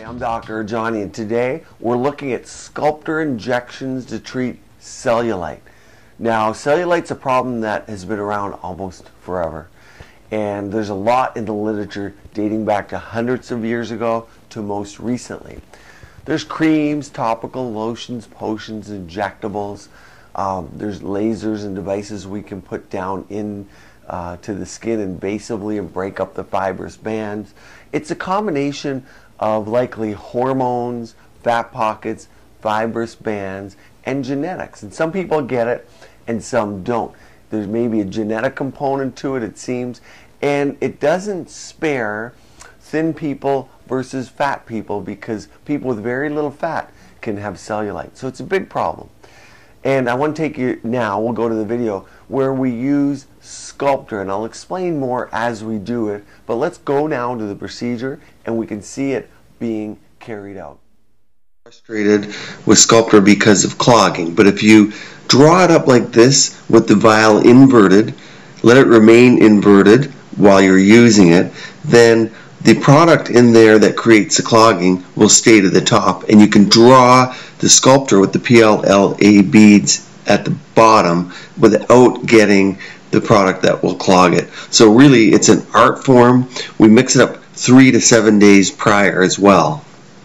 Hi, I'm Dr. Rajani, and today we're looking at Sculptra injections to treat cellulite. Now, cellulite's a problem that has been around almost forever, and there's a lot in the literature dating back to hundreds of years ago to most recently. There's creams, topical lotions, potions, injectables. There's lasers and devices we can put down in to the skin invasively and break up the fibrous bands. It's a combination of likely hormones, fat pockets, fibrous bands, and genetics. And some people get it and some don't. There's maybe a genetic component to it, it seems, and it doesn't spare thin people versus fat people, because people with very little fat can have cellulite. So it's a big problem. And I want to take you now, we'll go to the video where we use Sculptra, and I'll explain more as we do it, but let's go now to the procedure and we can see it being carried out. Frustrated with Sculptra because of clogging, but if you draw it up like this with the vial inverted, let it remain inverted while you're using it, then the product in there that creates the clogging will stay to the top, and you can draw the Sculptra with the PLLA beads at the bottom without getting the product that will clog it. So really it's an art form. We mix it up 3 to 7 days prior as well.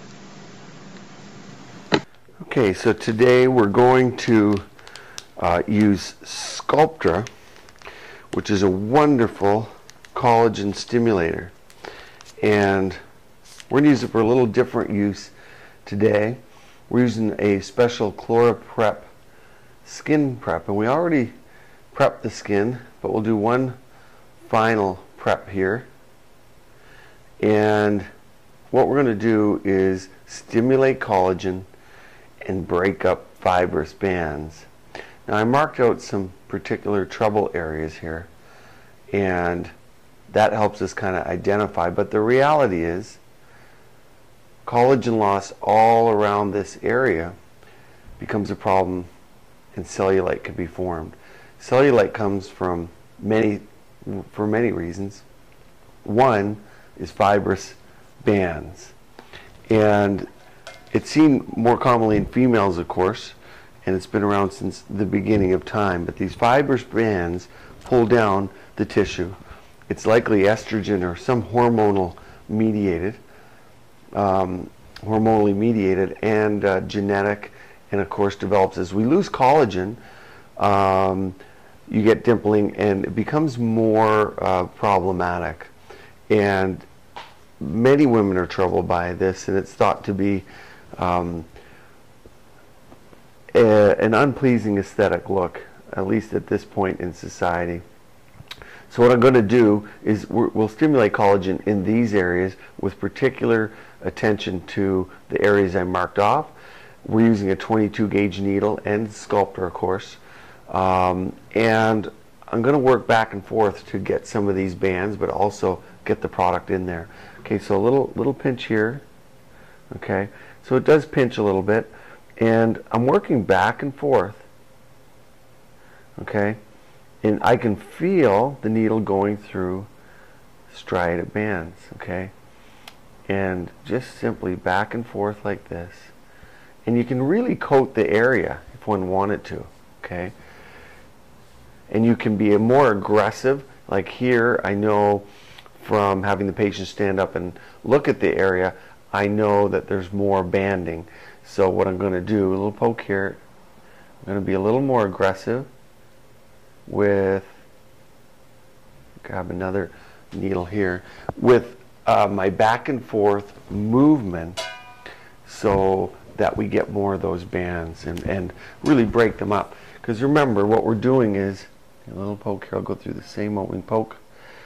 Okay, so today we're going to use Sculptra, which is a wonderful collagen stimulator. And we're going to use it for a little different use today. We're using a special ChloraPrep skin prep, and we already prepped the skin, but we'll do one final prep here. And what we're going to do is stimulate collagen and break up fibrous bands. Now, I marked out some particular trouble areas here, and that helps us kind of identify, but the reality is collagen loss all around this area becomes a problem, and cellulite can be formed. Cellulite comes from many reasons. One is fibrous bands, and it's seen more commonly in females, of course, and it's been around since the beginning of time, but these fibrous bands pull down the tissue. It's likely estrogen or some hormonally mediated and genetic, and of course develops as we lose collagen. You get dimpling, and it becomes more problematic. And many women are troubled by this, and it's thought to be an unpleasing aesthetic look, at least at this point in society. So what I'm going to do is we'll stimulate collagen in these areas with particular attention to the areas I marked off. We're using a 22 gauge needle and Sculptra, of course. And I'm going to work back and forth to get some of these bands, but also get the product in there. Okay, so a little pinch here. Okay, so it does pinch a little bit, and I'm working back and forth. Okay. And I can feel the needle going through striated bands, okay? And just simply back and forth like this. And you can really coat the area if one wanted to, okay? And you can be more aggressive. Like here, I know from having the patient stand up and look at the area, I know that there's more banding. So what I'm going to do, a little poke here, I'm going to be a little more aggressive with, grab another needle here, with my back and forth movement, so that we get more of those bands and really break them up. Because remember, what we're doing is, a little poke here, I'll go through the same opening poke,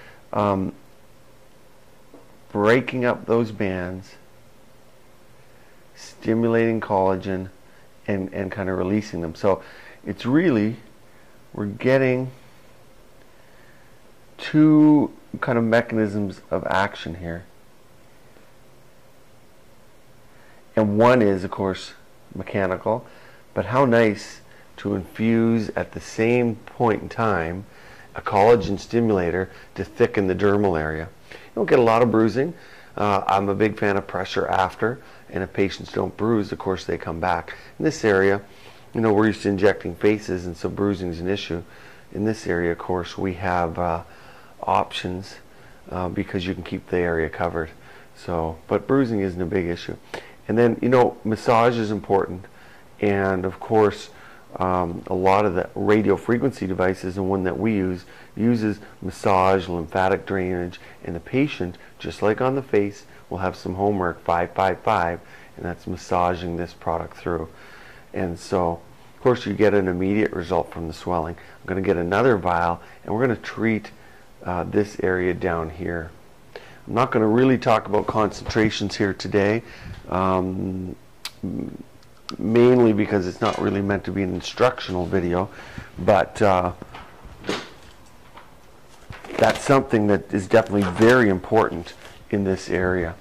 breaking up those bands, stimulating collagen, and kind of releasing them. So it's really, we're getting two kind of mechanisms of action here. And one is, of course, mechanical, but how nice to infuse at the same point in time a collagen stimulator to thicken the dermal area. You don't get a lot of bruising. I'm a big fan of pressure after, and if patients don't bruise, of course they come back. In this area, you know, we're used to injecting faces, and so bruising is an issue. In this area, of course, we have options because you can keep the area covered. So, but bruising isn't a big issue. And then, you know, massage is important, and of course, a lot of the radio frequency devices, and one that we use, uses massage, lymphatic drainage, and the patient, just like on the face, will have some homework, 555, and that's massaging this product through. And so, of course, you get an immediate result from the swelling. I'm going to get another vial, and we're going to treat this area down here. I'm not going to really talk about concentrations here today, mainly because it's not really meant to be an instructional video, but that's something that is definitely very important in this area.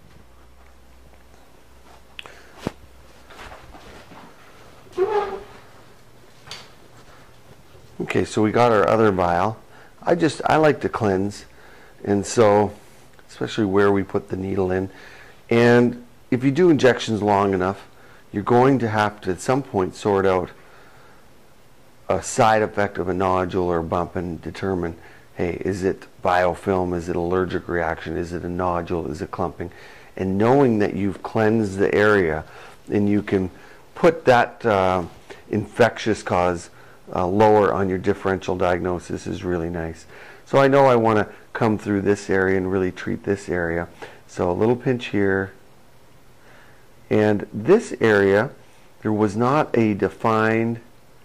Okay, so we got our other vial. I like to cleanse, and so especially where we put the needle in. And if you do injections long enough, you're going to have to at some point sort out a side effect of a nodule or a bump and determine, hey, is it biofilm, is it allergic reaction, is it a nodule, is it clumping? And knowing that you've cleansed the area and you can put that infectious cause lower on your differential diagnosis is really nice. So I know I want to come through this area and really treat this area. So a little pinch here. And this area, there was not a defined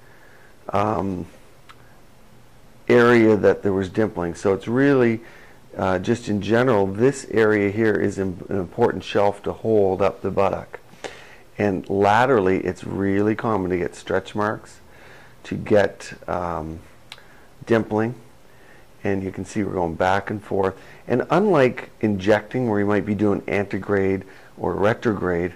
area that there was dimpling. So it's really, just in general, this area here is an important shelf to hold up the buttock. And laterally, it's really common to get stretch marks, to get dimpling. And you can see we're going back and forth. And unlike injecting, where you might be doing antegrade or retrograde,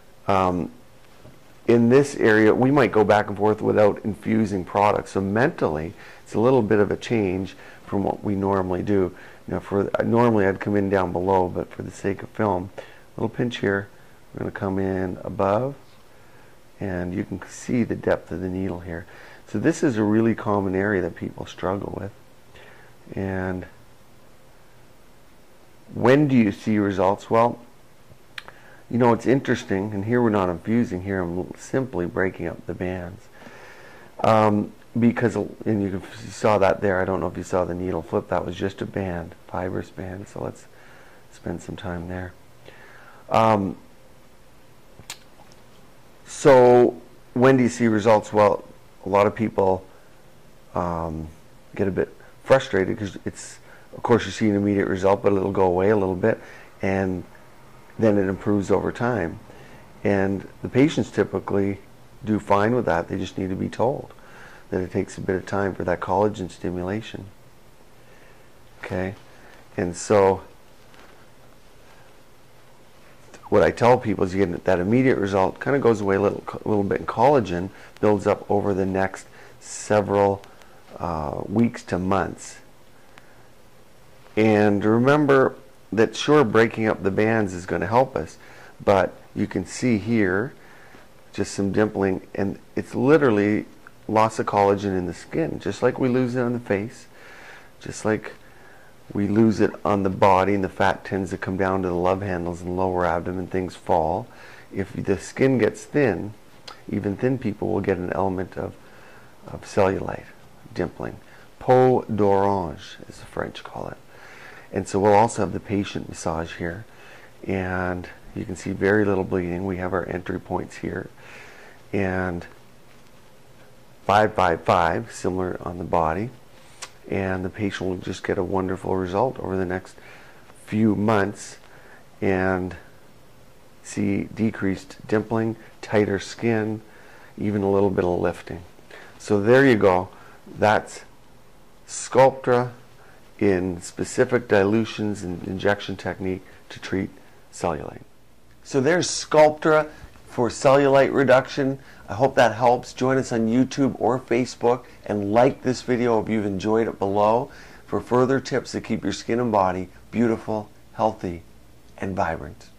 in this area, we might go back and forth without infusing products. So mentally, it's a little bit of a change from what we normally do. You know, normally I'd come in down below, but for the sake of film, a little pinch here. We're going to come in above, and you can see the depth of the needle here. So this is a really common area that people struggle with. And when do you see results? Well, you know, it's interesting, and here we're not infusing, here I'm simply breaking up the bands. Because, and you saw that there, I don't know if you saw the needle flip, that was just a band, fibrous band, so let's spend some time there. So, when do you see results? Well, a lot of people get a bit frustrated because it's, of course, you see an immediate result, but it'll go away a little bit, and then it improves over time. And the patients typically do fine with that. They just need to be told that it takes a bit of time for that collagen stimulation. Okay? And so what I tell people is you get that immediate result, kind of goes away a little bit, and collagen builds up over the next several weeks to months. And remember that, sure, breaking up the bands is going to help us, but you can see here just some dimpling, and it's literally loss of collagen in the skin, just like we lose it on the face, just like we lose it on the body, and the fat tends to come down to the love handles and lower abdomen, things fall. If the skin gets thin, even thin people will get an element of cellulite, dimpling. Peau d'orange, as the French call it. And so we'll also have the patient massage here, and you can see very little bleeding. We have our entry points here, and 555, similar on the body, and the patient will just get a wonderful result over the next few months and see decreased dimpling, tighter skin, even a little bit of lifting. So there you go. That's Sculptra in specific dilutions and injection technique to treat cellulite. So there's Sculptra for cellulite reduction. I hope that helps. Join us on YouTube or Facebook, and like this video if you've enjoyed it below for further tips to keep your skin and body beautiful, healthy, and vibrant.